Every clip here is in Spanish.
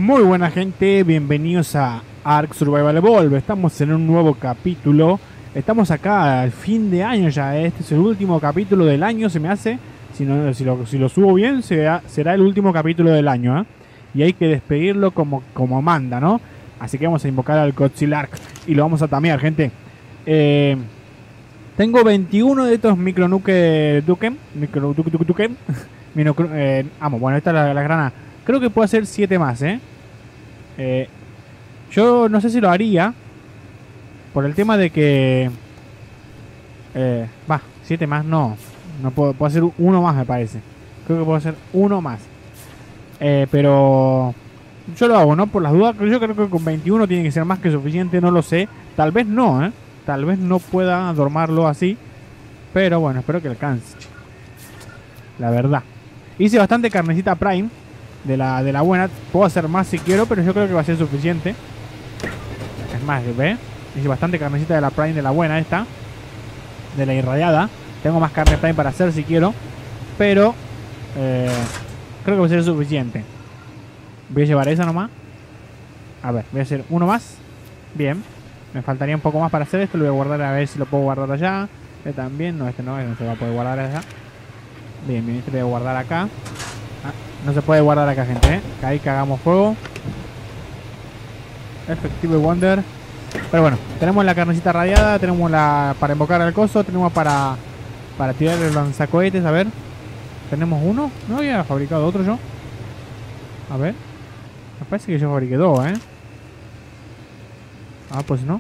Muy buena gente, bienvenidos a Ark Survival Evolved. Estamos en un nuevo capítulo. Estamos acá al fin de año ya. Este es el último capítulo del año, se me hace. Si lo subo bien, será el último capítulo del año, ¿eh? Y hay que despedirlo como manda, ¿no? Así que vamos a invocar al Godzilla Ark y lo vamos a tamear, gente. Tengo 21 de estos micronuke Duken. Bueno, esta es la grana. Creo que puedo hacer 7 más, yo no sé si lo haría. Por el tema de que 7 más no puedo hacer uno más, me parece. Creo que puedo hacer uno más, pero yo lo hago, ¿no? Por las dudas. Yo creo que con 21 tiene que ser más que suficiente. No lo sé, tal vez no, tal vez no pueda dormarlo así, pero bueno, espero que alcance. La verdad, hice bastante carnecita Prime de la buena. Puedo hacer más si quiero, pero yo creo que va a ser suficiente. Es más, ¿ve? Hice bastante carnecita de la Prime de la buena esta, de la irradiada. Tengo más carne Prime para hacer si quiero, pero creo que va a ser suficiente. Voy a llevar esa nomás. A ver, voy a hacer uno más. Bien, me faltaría un poco más para hacer esto. Lo voy a guardar a ver si lo puedo guardar allá. Este también, no, este no se va a poder guardar allá. Bien, este lo voy a guardar acá. No se puede guardar acá, gente, que ahí cagamos fuego. Efectivo Wonder. Pero bueno, tenemos la carnecita radiada. Tenemos la para invocar al coso. Tenemos para tirar el lanzacohetes. A ver, tenemos uno. No había fabricado otro yo. A ver, me parece que yo fabriqué dos, pues no.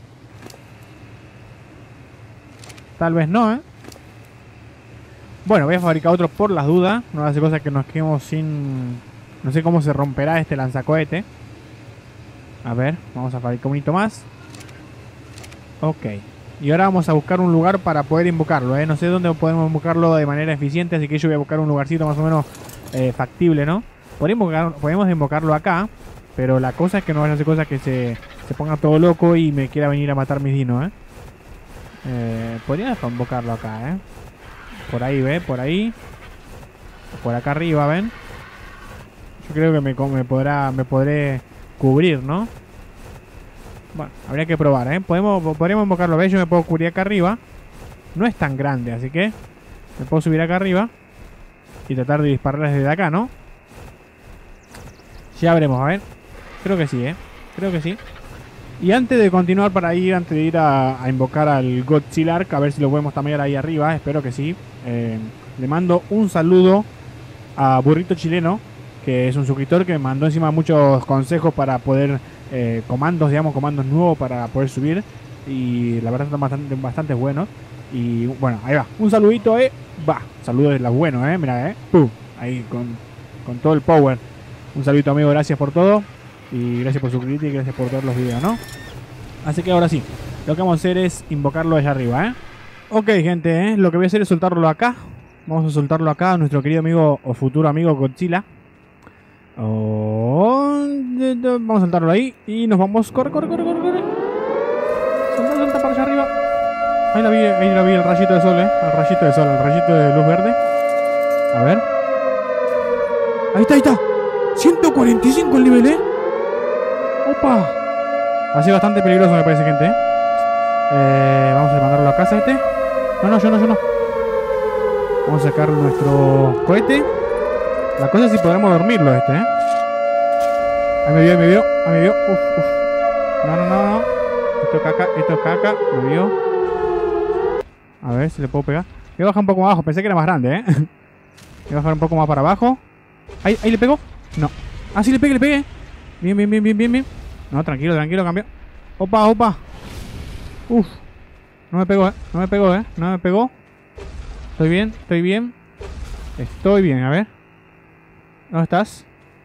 Tal vez no, Bueno, voy a fabricar otro por las dudas. No hace cosa que nos quedemos sin... No sé cómo se romperá este lanzacohete. A ver, vamos a fabricar un hito más. Ok. Y ahora vamos a buscar un lugar para poder invocarlo, No sé dónde podemos invocarlo de manera eficiente. Así que yo voy a buscar un lugarcito más o menos factible, ¿no? Podemos invocarlo acá. Pero la cosa es que no vaya a hacer cosa que se ponga todo loco y me quiera venir a matar mis dinos, podría invocarlo acá, Por ahí, ¿ve? Por ahí. Por acá arriba, ¿ven? Yo creo que me podré cubrir, ¿no? Bueno, habría que probar, podríamos invocarlo, ¿ves? Yo me puedo cubrir acá arriba. No es tan grande, así que me puedo subir acá arriba y tratar de dispararles desde acá, ¿no? Ya veremos, a ver. Creo que sí, creo que sí. Y antes de continuar antes de ir a invocar al Godzilla Ark, a ver si lo podemos tamear ahí arriba, espero que sí. Le mando un saludo a Burrito Chileno, que es un suscriptor que me mandó encima muchos consejos para poder, comandos nuevos para poder subir. Y la verdad están bastante buenos. Y bueno, ahí va, un saludito, saludos de los buenos, mira, ¡pum! Ahí con todo el power. Un saludito, amigo, gracias por todo. Y gracias por suscribirte y gracias por ver los videos, ¿no? Así que ahora sí, lo que vamos a hacer es invocarlo allá arriba, Ok, gente, lo que voy a hacer es soltarlo acá. Vamos a soltarlo acá a nuestro querido amigo o futuro amigo Godzilla. Vamos a soltarlo ahí y nos vamos. Corre. Salta para allá arriba. Ahí la vi, el rayito de sol, el rayito de luz verde. A ver. Ahí está. 145 el nivel, ¡Opa! Ha sido bastante peligroso, me parece, gente, Vamos a mandarlo a casa No, yo no. Vamos a sacar nuestro cohete. La cosa es si podremos dormirlo Ahí me vio. Uf. No. Esto es caca. Me vio. A ver si le puedo pegar. Voy a bajar un poco más abajo. Pensé que era más grande, Voy a bajar un poco más para abajo. Ahí le pegó. No. Ah, sí, le pegué. Bien. No, tranquilo, cambio. Opa. Uf. No me pegó, No me pegó. Estoy bien. A ver. ¿Dónde estás?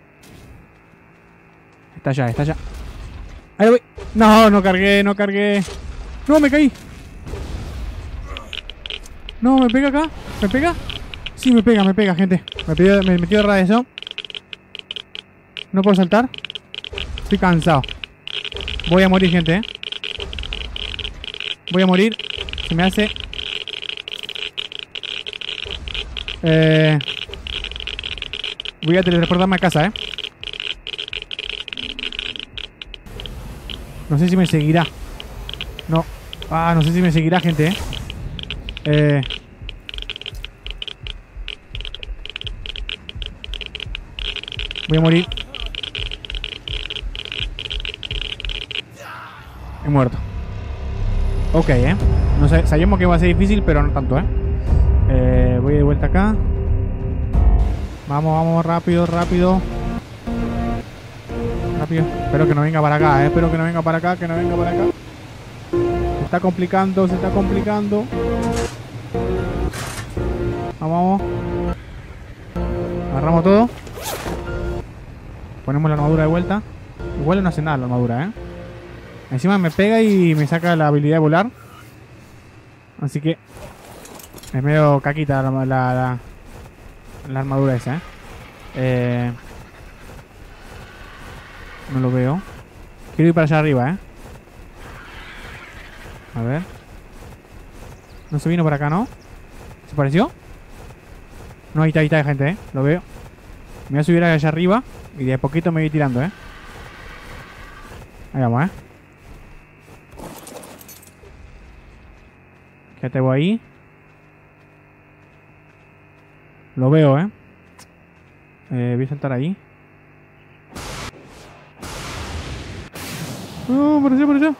Está allá. Ahí lo voy. No cargué. No, me caí. No, ¿me pega acá? ¿Me pega? Sí, me pega, gente. Me metió de radiación. No puedo saltar. Estoy cansado. Voy a morir, gente, Voy a morir. Se me hace... Voy a teletransportarme a casa, No sé si me seguirá. No. Ah, no sé si me seguirá, gente, Voy a morir. He muerto. Ok, no sé, sabíamos que iba a ser difícil, pero no tanto, voy de vuelta acá. Vamos, vamos, rápido, rápido. Rápido. Espero que no venga para acá, espero que no venga para acá, que no venga para acá. Se está complicando, se está complicando. Vamos, vamos. Agarramos todo. Ponemos la armadura de vuelta. Igual no hace nada la armadura, Encima me pega y me saca la habilidad de volar. Así que es medio caquita la armadura esa, no lo veo. Quiero ir para allá arriba, A ver. No se vino por acá, ¿no? ¿Se pareció? No, ahí está, gente, Lo veo. Me voy a subir allá arriba y de a poquito me voy tirando, Ahí vamos, Quédate vos ahí. Lo veo, voy a saltar ahí. No, por allá, por allá.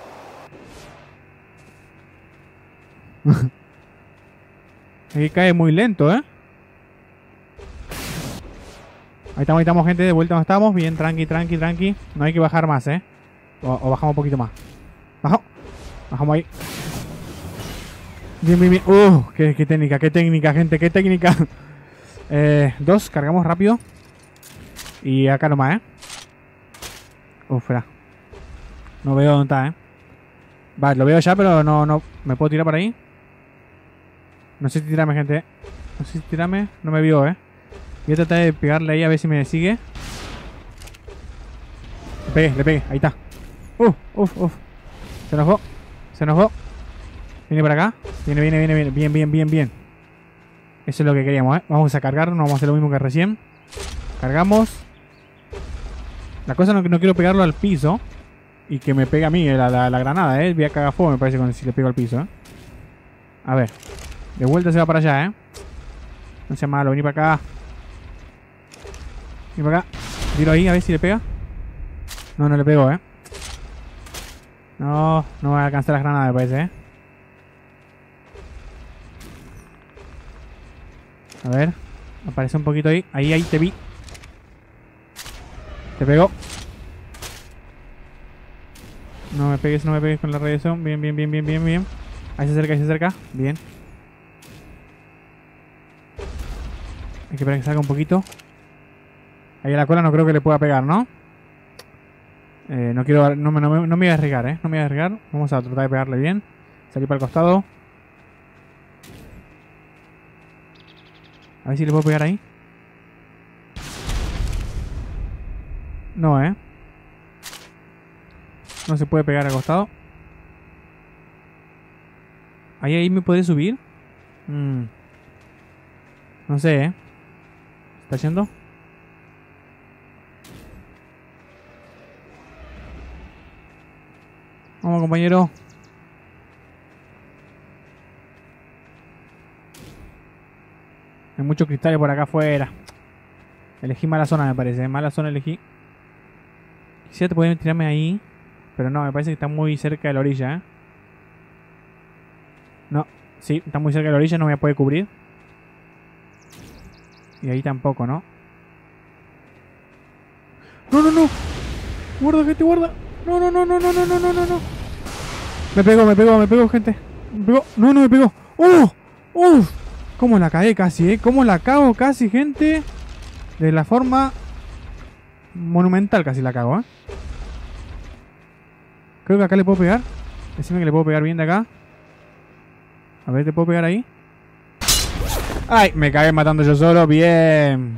Aquí cae muy lento, Ahí estamos, gente. De vuelta donde estamos. Bien, tranqui, tranqui, tranqui. No hay que bajar más, O bajamos un poquito más. Bajamos ahí. Bien, bien, bien. Qué técnica, gente, qué técnica. Dos, cargamos rápido. Y acá nomás, espera. No veo dónde está, Vale, lo veo ya, pero no. ¿Me puedo tirar por ahí? No sé si tirarme, gente. No sé si tirarme. No me vio, Voy a tratar de pegarle ahí a ver si me sigue. Le pegué. Ahí está. Se enojó. Se enojó. Viene para acá. Viene. Bien. Eso es lo que queríamos, Vamos a cargar. No vamos a hacer lo mismo que recién. Cargamos. La cosa no quiero pegarlo al piso. Y que me pegue a mí la granada, Voy a cagar fuego, me parece, si le pego al piso, A ver. De vuelta se va para allá, No sea malo. Vení para acá. Vení para acá. Tiro ahí a ver si le pega. No le pegó, No va a alcanzar las granadas, me parece, A ver. Aparece un poquito ahí. Ahí te vi. Te pegó. No me pegues con la radiación. Bien. Ahí se acerca. Bien. Hay que esperar que salga un poquito. Ahí a la cola no creo que le pueda pegar, ¿no? No quiero... No me voy a arriesgar, No me voy a arriesgar. Vamos a tratar de pegarle bien. Salir para el costado. A ver si le puedo pegar ahí. No, no se puede pegar al costado. Ahí me puede subir. No sé, ¿Está yendo? Vamos, compañero. Hay muchos cristales por acá afuera. Elegí mala zona, me parece. Mala zona elegí. Quisiera poder tirarme ahí. Pero no, me parece que está muy cerca de la orilla, No, sí, está muy cerca de la orilla. No me voy a poder cubrir. Y ahí tampoco, ¿no? No. Guarda, gente, guarda. No. Me pegó, gente. Me pegó. No me pegó. ¿Cómo la cagué casi, ¿Cómo la cago casi, gente? De la forma monumental casi la cago, Creo que acá le puedo pegar. Decime que le puedo pegar bien de acá. A ver, ¿te puedo pegar ahí? ¡Ay! Me cagué matando yo solo. Bien.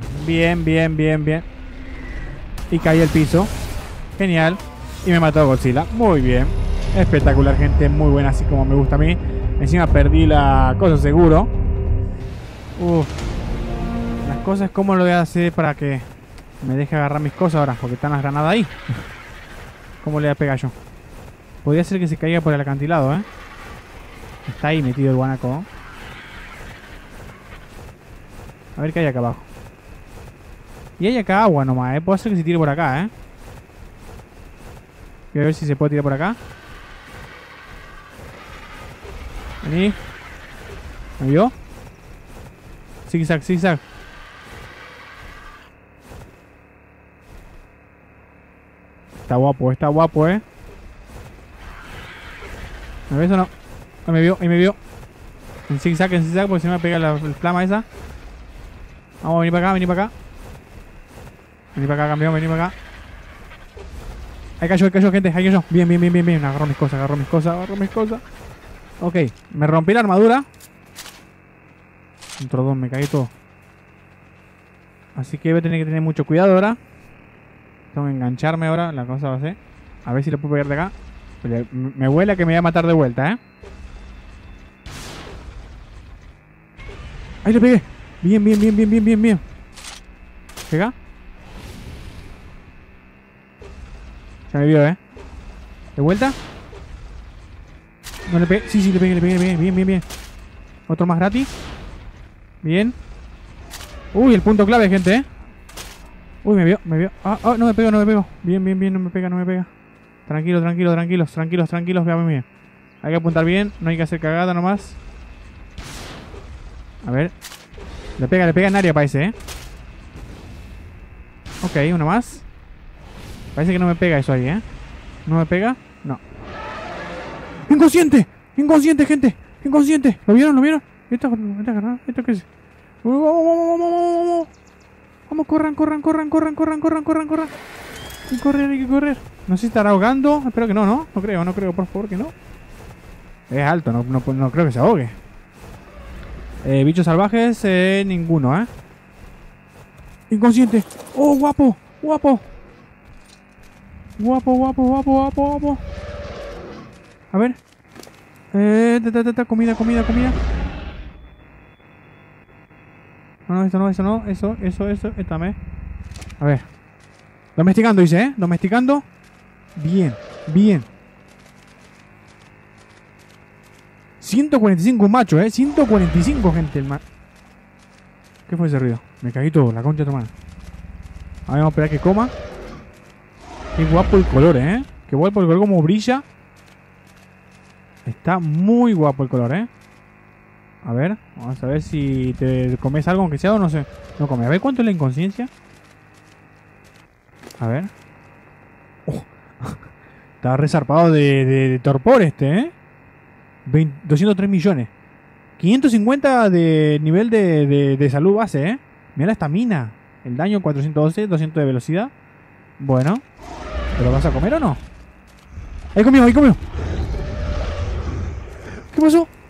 Y caí al piso. Genial. Y me mató Godzilla. Muy bien. Espectacular, gente. Muy buena, así como me gusta a mí. Encima perdí la cosa seguro. Las cosas, ¿cómo lo voy a hacer para que me deje agarrar mis cosas ahora? Porque están las granadas ahí. ¿Cómo le voy a pegar yo? Podría ser que se caiga por el acantilado, ¿eh? Está ahí metido el guanaco. A ver qué hay acá abajo. Y hay acá agua nomás, ¿eh? Puede ser que se tire por acá, ¿eh? Voy a ver si se puede tirar por acá. Vení. ¿Me vio? Zigzag, zigzag. Está guapo, ¿eh? ¿Me ves o no? Ahí me vio, ahí me vio. En zigzag, porque si no me pega la flama esa. Vamos, vení para acá, vení para acá. Vení para acá, campeón, vení para acá. Ahí cayó, gente, ahí cayó. Bien, bien, bien, bien, bien. Agarro mis cosas, agarro mis cosas, agarro mis cosas. Ok, me rompí la armadura. Un trodón, me caí todo. Así que voy a tener que tener mucho cuidado ahora. Tengo que engancharme ahora, la cosa va a ser. A ver si lo puedo pegar de acá. Me huele que me voy a matar de vuelta, ¿eh? Ahí le pegué. Bien, bien, bien, bien, bien, bien, bien. ¿Pega? Se me vio, ¿eh? ¿De vuelta? No le pegué. Sí, sí, le pegué, le pegué, le pegué. Bien, bien, bien. Otro más gratis. Bien. Uy, el punto clave, gente, ¿eh? Uy, me vio, me vio. Ah, ah, no me pego, no me pego. Bien, bien, bien, no me pega, no me pega. Tranquilo, tranquilo, tranquilos, tranquilos, tranquilos. Veamos bien. Hay que apuntar bien, no hay que hacer cagada nomás. A ver. Le pega en área, parece, ¿eh? Ok, uno más. Parece que no me pega eso ahí, ¿eh? ¿No me pega? No. ¡Inconsciente! ¡Inconsciente, gente! ¡Inconsciente! ¿Lo vieron? ¿Lo vieron? ¿Esto qué es? ¡Vamos! Vamos, corran. Hay que correr, hay que correr. No sé si estará ahogando. Espero que no, ¿no? No creo, por favor que no. Es alto, no creo que se ahogue. Bichos salvajes, ninguno, ¿eh? Inconsciente. ¡Oh, guapo! ¡Guapo! A ver. Comida. No, eso no. Eso. Éstame. A ver. Domesticando, dice, ¿eh? Domesticando. Bien. 145 macho, 145, gente. El ¿Qué fue ese ruido? Me caí todo, la concha de tu mano. A ver, vamos a esperar que coma. Qué guapo el color, ¿eh? Qué guapo el color, como brilla. Está muy guapo el color, ¿eh? A ver, vamos a ver si te comes algo, aunque sea o no sé. No come. A ver, ¿cuánto es la inconsciencia? A ver. Oh. Está resarpado de torpor este, ¿eh? 203 millones. 550 de nivel de salud base, ¿eh? Mira la estamina. El daño 412, 200 de velocidad. Bueno. ¿Te lo vas a comer o no? Ahí comió. ¿Qué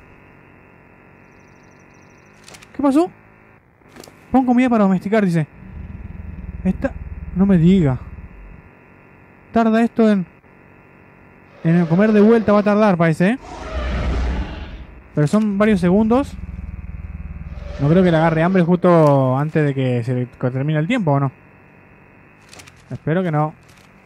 pasó? Pon comida para domesticar, dice. No me diga. Tarda esto en el comer de vuelta, va a tardar, parece, ¿eh? Pero son varios segundos. No creo que le agarre hambre justo antes de que se termine el tiempo, ¿o no? Espero que no.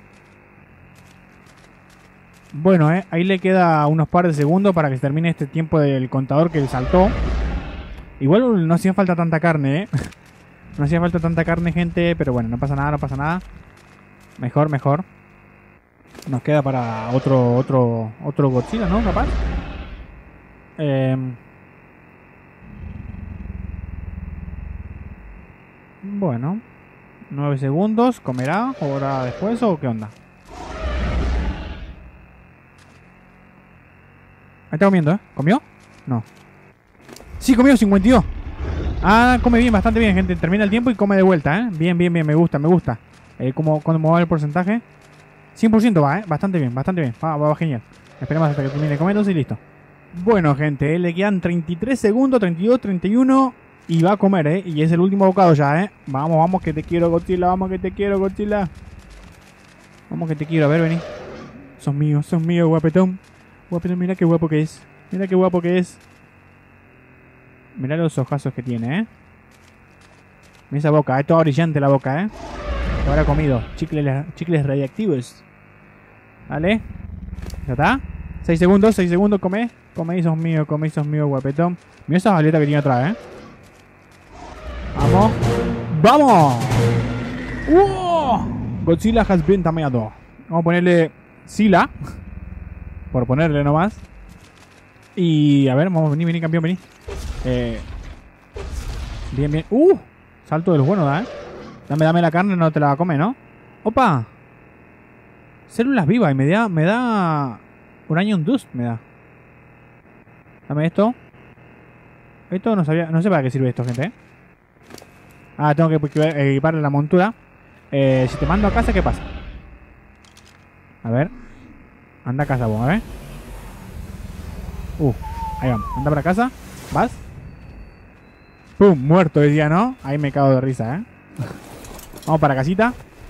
Bueno, ahí le queda unos par de segundos para que se termine este tiempo del contador que saltó. Igual no hacía falta tanta carne, ¿eh? No hacía falta tanta carne, gente. Pero bueno, no pasa nada. Mejor. Nos queda para otro Godzilla, ¿no? Capaz. Bueno. 9 segundos. ¿Comerá ahora después o qué onda? Ahí está comiendo, ¿eh? ¿Comió? No. Sí, comió 52. Ah, come bien, bastante bien, gente. Termina el tiempo y come de vuelta, ¿eh? Bien. Me gusta. ¿Cómo va el porcentaje? 100% va, ¿eh? Bastante bien. Va genial. Esperemos hasta que termine de comer y listo. Bueno, gente, le quedan 33 segundos, 32, 31. Y va a comer, ¿eh? Y es el último bocado ya, ¿eh? Vamos, que te quiero, Godzilla. Vamos que te quiero, a ver, vení. Sos mío, guapetón. Mira qué guapo que es. Mira los ojazos que tiene, ¿eh? Mira esa boca, es toda brillante la boca, ¿eh? Ahora comido. Chicles radiactivos. ¿Vale? ¿Ya está? 6 segundos, come. Come, esos míos, guapetón. Mira esa baleta que tiene atrás, Vamos. ¡Vamos! ¡Wow! Godzilla has been tameado. Vamos a ponerle Sila. Por ponerle nomás. Y a ver, vamos, vení, campeón, vení. Bien. Salto de los buenos, da, Dame la carne, no te la va a comer, ¿no? ¡Opa! Células vivas y me da Uranium Dust, me da. Dame esto. Esto no sabía, no sé para qué sirve esto, gente, tengo que equiparle la montura. Si te mando a casa, ¿qué pasa? A ver. Anda a casa vos, a ver. Ahí vamos. Anda para casa. ¿Vas? ¡Pum! Muerto decía, ¿no? Ahí me cago de risa, Vamos para casita.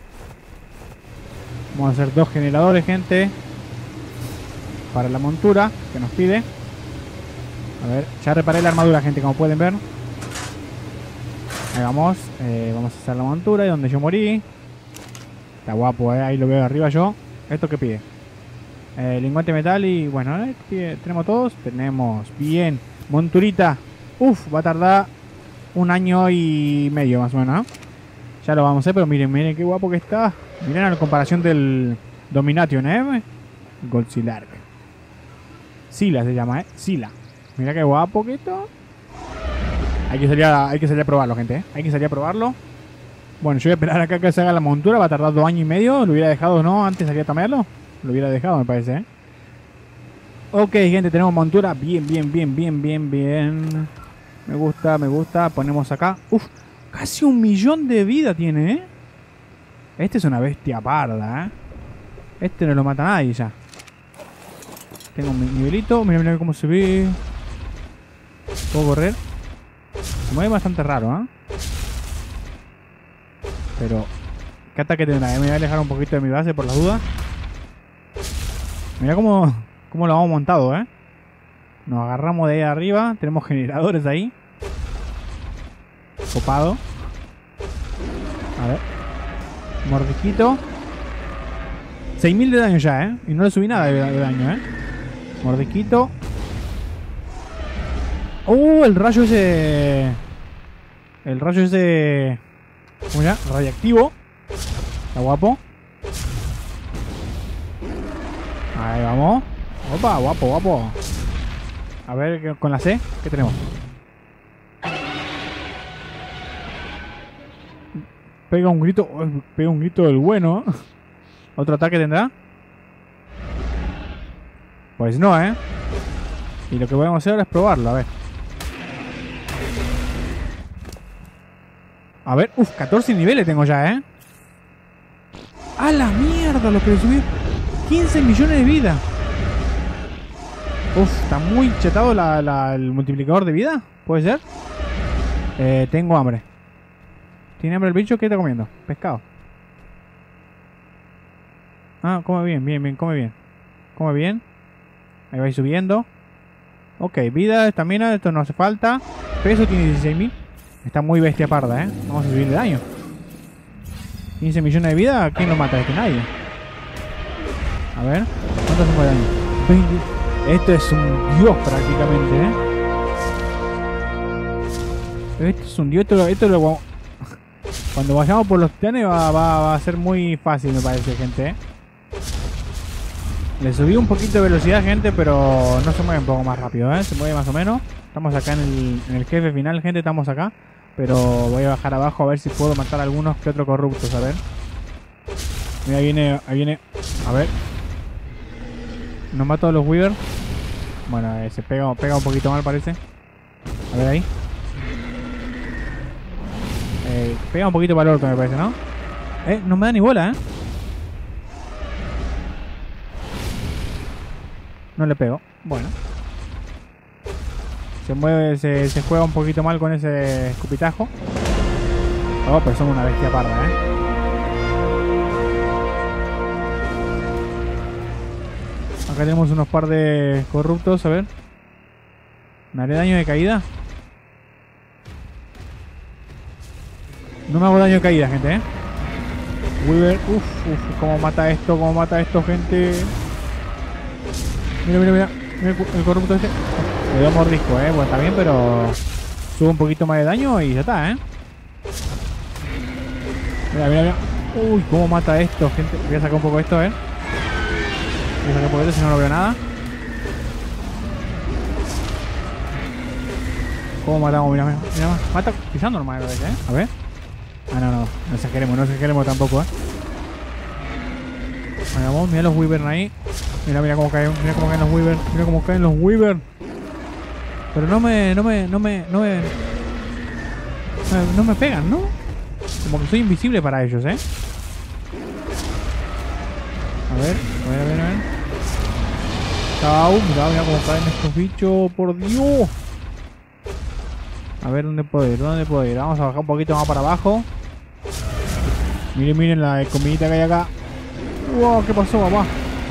Vamos a hacer 2 generadores, gente. Para la montura que nos pide. A ver, ya reparé la armadura, gente, como pueden ver. Ahí vamos. Vamos a hacer la montura y donde yo morí. Está guapo, ahí lo veo arriba yo. ¿Esto qué pide? Lingote metal y bueno, tenemos todos. Tenemos, bien. Monturita. Va a tardar 1 año y medio más o menos, ¿no? Ya lo vamos a hacer, pero miren qué guapo que está. Miren a la comparación del Domination, Godzilla. Sila se llama, Sila. Mira qué guapo que está. Hay que salir a probarlo, gente, Hay que salir a probarlo. Bueno, yo voy a esperar acá que se haga la montura. Va a tardar 2 años y medio. Lo hubiera dejado, ¿no? Antes salía a tamearlo. Lo hubiera dejado, me parece, Ok, gente, tenemos montura. Bien. Me gusta. Ponemos acá. Casi 1 millón de vida tiene, Este es una bestia parda, Este no lo mata nadie ya. Tengo un nivelito. Mira cómo se ve. ¿Puedo correr? Se mueve bastante raro, Pero ¿qué ataque tendrá? Me voy a alejar un poquito de mi base por las dudas. Mira cómo lo hemos montado, Nos agarramos de ahí arriba. Tenemos generadores ahí. Copado. A ver. Mordisquito. 6000 de daño ya, Y no le subí nada de daño, Mordisquito. El rayo ese. ¿Cómo se llama? Radiactivo. Está guapo. Ahí vamos. Opa, guapo. A ver, con la C, ¿qué tenemos? Pega un grito del bueno. ¿Otro ataque tendrá? Pues no, Y lo que podemos hacer ahora es probarlo, a ver. A ver, 14 niveles tengo ya, ¡A la mierda! Lo que le subí. 15 millones de vida. Está muy chetado el multiplicador de vida. ¿Puede ser? Tengo hambre. ¿Tiene hambre el bicho? ¿Qué está comiendo? Pescado. Come bien, come bien. Come bien. Ahí va a ir subiendo. Ok, vida, estamina, esto no hace falta. Peso tiene 16.000. Está muy bestia parda, Vamos a subirle daño. 15 millones de vida, ¿quién lo mata? Nadie. A ver, ¿cuánto hacemos de daño? 20. Esto es un dios prácticamente, Esto es un dios, esto lo... Cuando vayamos por los titanes va a ser muy fácil, me parece, gente, Le subí un poquito de velocidad, gente, pero no se mueve un poco más rápido, Se mueve más o menos. Estamos acá en el jefe final, gente, estamos acá. Pero voy a bajar abajo a ver si puedo matar a algunos que otros corruptos, a ver. Mira, ahí viene. A ver. Nos mato a los Wither. Bueno, se pega un poquito mal, parece. A ver ahí. Pega un poquito para el orto, me parece, ¿no? No me da ni bola, No le pego. Bueno. Se mueve, se juega un poquito mal con ese escupitajo. Pero somos una bestia parda, Acá tenemos unos par de corruptos, a ver. ¿Me haré daño de caída? No me hago daño de caída, gente, Weaver, cómo mata esto, gente. Mira, mira, mira. Mira el corrupto este. Le doy un mordisco, bueno, está bien, pero sube un poquito más de daño y ya está, Mira, mira, mira. Uy, cómo mata esto, gente. Voy a sacar un poco esto, Voy a sacar un poco esto, si no veo nada. ¿Cómo matamos? Mira, mira, mira. Mata pisando normal, A ver. Ah, no, no. No exageremos tampoco, Vamos, mira los Wyvern ahí. Mira, mira cómo caen los Wyvern. Mira cómo caen los Wyvern. Pero no me pegan, ¿no? Como que soy invisible para ellos, A ver. A ver. Chao, mira cómo caen estos bichos, por Dios. A ver, ¿dónde puedo ir? Vamos a bajar un poquito más para abajo. Miren la comidita que hay acá. Wow, ¿qué pasó, papá?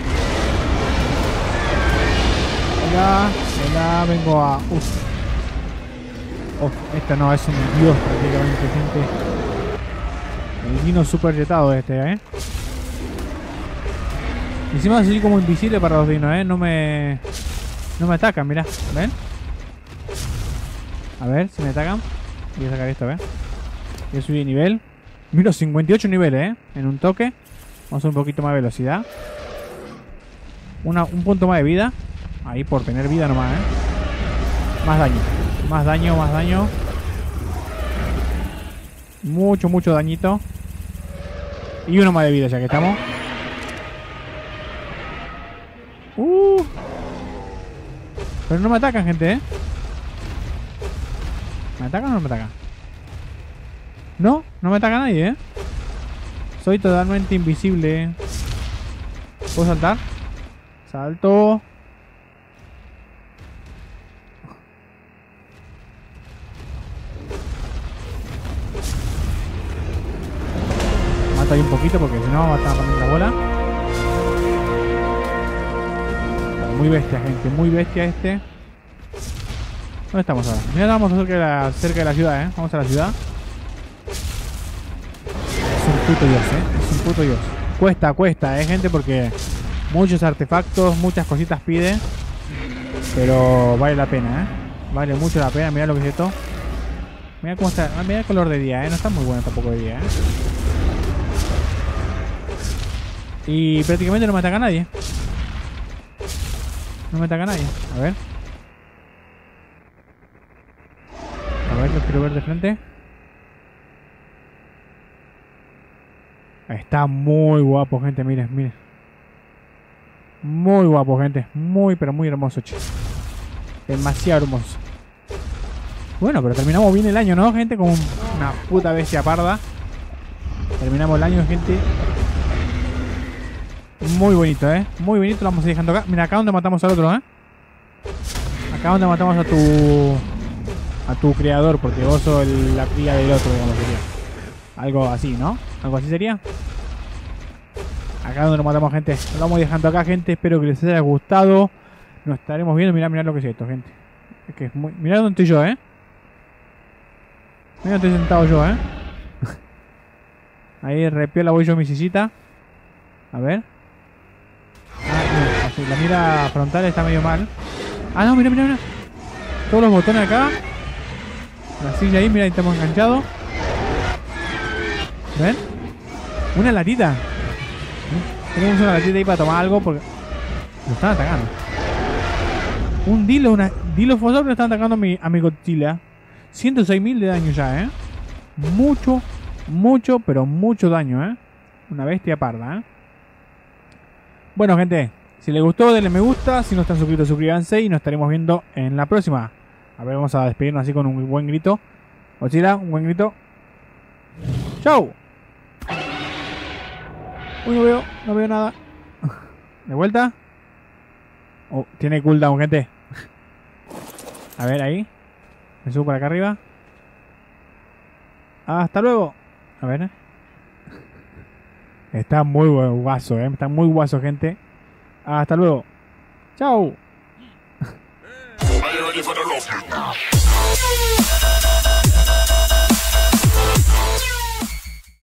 Venga, vengo a... Este no, es un dios prácticamente, gente. El dino super jetado este, Encima soy como invisible para los dinos, No me atacan, mirá. ¿Ven? A ver si me atacan. Voy a sacar esto, Voy a subir de nivel. Mira, 58 niveles, En un toque. Vamos a un poquito más de velocidad. Un punto más de vida. Ahí por tener vida nomás, Más daño. Mucho dañito. Y uno más de vida ya que estamos. Pero no me atacan, gente, ¿Me atacan o no me atacan? No me ataca nadie, Soy totalmente invisible. ¿Puedo saltar? Salto. Mata ahí un poquito porque si no va a matar también la bola. Muy bestia, gente. Muy bestia este. ¿Dónde estamos ahora? Mira, estamos cerca de la ciudad, Vamos a la ciudad. Es un puto dios, Es un puto dios. Cuesta, gente, porque muchos artefactos, muchas cositas pide. Pero vale la pena, Vale mucho la pena. Mira lo que es esto. Mira cómo está. Mira el color de día, No está muy bueno tampoco de día, Y prácticamente no me ataca nadie. A ver. Lo quiero ver de frente. Está muy guapo, gente. Miren. Muy guapo, gente. Pero muy hermoso, che. Demasiado hermoso. Bueno, pero terminamos bien el año, ¿no, gente? Con una puta bestia parda. Terminamos el año, gente. Muy bonito, Muy bonito. Lo vamos a ir dejando acá. Mira, acá donde matamos al otro, Acá donde matamos a tu creador, porque vos sos la cría del otro, digamos, sería. Algo así, ¿no? Algo así sería. Acá donde lo matamos, gente. Lo vamos dejando acá, gente. Espero que les haya gustado. Nos estaremos viendo. Mirá lo que es esto, gente. Es que es muy... Mirá dónde estoy yo, Mirá dónde estoy sentado yo, Ahí repiola voy yo mi sillita. A ver. No, así, la mira frontal está medio mal. Ah, no, mira. Todos los botones acá. La silla ahí, mira, ahí estamos enganchados. ¿Ven? Una latita. Tenemos una latita ahí para tomar algo porque nos están atacando. Un Dilophosaurus está atacando a mi Godzilla. 106.000 de daño ya, Mucho, pero mucho daño, Una bestia parda, Bueno, gente, si les gustó, denle me gusta. Si no están suscritos, suscríbanse y nos estaremos viendo en la próxima. A ver, vamos a despedirnos así con un buen grito. Godzilla, un buen grito. ¡Chau! Uy, no veo nada. ¿De vuelta? Oh, tiene cooldown, gente. A ver, ahí. Me subo para acá arriba. Hasta luego. A ver. Está muy guaso, Está muy guaso, gente. Hasta luego. Chao.